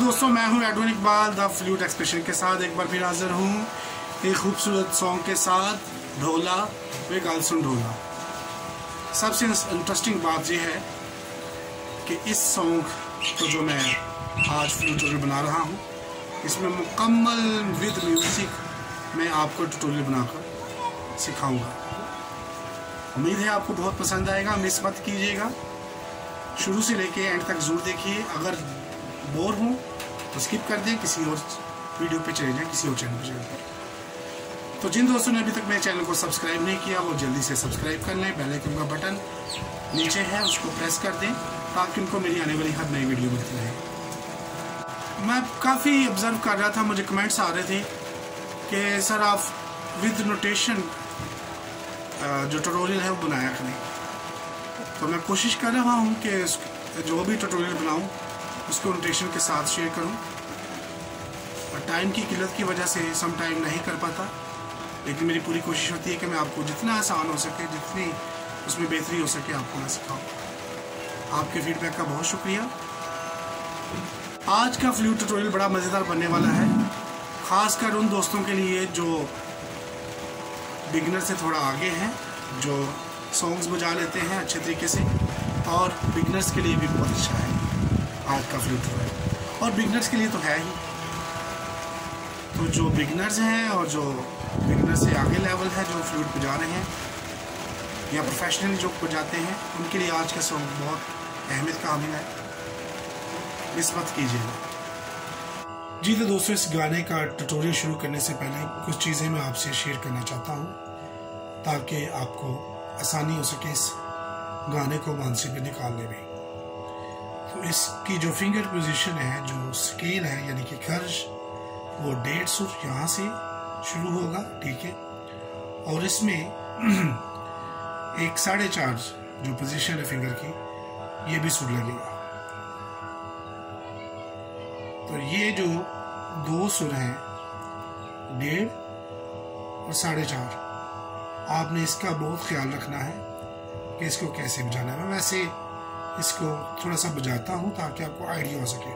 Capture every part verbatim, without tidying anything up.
दोस्तों, मैं हूं Edwin Iqbal the flute expression के साथ एक बार फिर हाजिर हूं एक खूबसूरत सॉन्ग के साथ, ढोला वे गालसुन ढोला। सबसे इंटरेस्टिंग बात यह है कि इस सॉन्ग को जो मैं आज फ्लूट ट्यूटोरियल बना रहा हूं, इसमें मुकम्मल विद म्यूजिक मैं आपको ट्यूटोरियल बनाकर सिखाऊंगा। उम्मीद है आपको बहुत पसंद आएगा, मिस मत कीजिएगा, शुरू से लेके एंड तक जरूर देखिए। अगर बोर हो तो स्किप कर दें, किसी और वीडियो पे चले जाएं, किसी और चैनल पे चले जाएं। तो जिन दोस्तों ने अभी तक मेरे चैनल को सब्सक्राइब नहीं किया वो जल्दी से सब्सक्राइब कर लें। बेल आइकन का बटन नीचे है, उसको प्रेस कर दें ताकि उनको मेरी आने वाली हर नई वीडियो मिलती रहे। मैं काफ़ी ऑब्जर्व कर रहा था, मुझे कमेंट्स आ रहे थे कि सर आप विद नोटेशन जो ट्यूटोरियल है वो बनाया करें। तो मैं कोशिश कर रहा हूँ कि जो भी ट्यूटोरियल बनाऊँ उसको नोटेशन के साथ शेयर करूँ। और टाइम की किल्लत की वजह से सम टाइम नहीं कर पाता, लेकिन मेरी पूरी कोशिश होती है कि मैं आपको जितना आसान हो सके, जितनी उसमें बेहतरी हो सके आपको मैं सिखाऊँ। आपके फीडबैक का बहुत शुक्रिया। आज का फ्लूट ट्यूटोरियल बड़ा मज़ेदार बनने वाला है, ख़ासकर उन दोस्तों के लिए जो बिगिनर से थोड़ा आगे हैं, जो सॉन्ग्स बजा लेते हैं अच्छे तरीके से, और बिगिनर्स के लिए भी बहुत अच्छा है आज का फ्लूट ट्यूटोरियल। और बिगिनर्स के लिए तो है ही, तो जो बिगिनर्स हैं और जो बिगिनर से आगे लेवल है, जो फ्लूट बजा रहे हैं या प्रोफेशनली जो बजाते हैं, उनके लिए आज का सॉन्ग बहुत अहमियत का हामिल है, मिस मत कीजिएगा। जी तो दोस्तों, इस गाने का ट्यूटोरियल शुरू करने से पहले कुछ चीज़ें मैं आपसे शेयर करना चाहता हूँ ताकि आपको आसानी हो सके इस गाने को मानसी में निकालने में। तो इसकी जो फिंगर पोजीशन है, जो स्केल है, यानी कि खर्च, वो डेढ़ सुर यहाँ से शुरू होगा, ठीक है। और इसमें एक साढ़े चार जो पोजीशन है फिंगर की, ये भी सुर लगेगा। तो ये जो दो सुर हैं, डेढ़ और साढ़े चार, आपने इसका बहुत ख्याल रखना है कि इसको कैसे बजाना है। मैं वैसे इसको थोड़ा सा बजाता हूँ ताकि आपको आइडिया हो सके।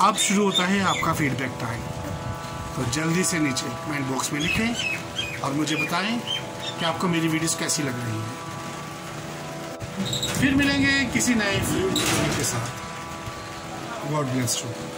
अब शुरू होता है आपका फीडबैक टाइम। तो जल्दी से नीचे कमेंट बॉक्स में लिखें और मुझे बताएं कि आपको मेरी वीडियोस कैसी लग रही हैं। फिर मिलेंगे किसी नए फ्लूट के साथ। God bless you.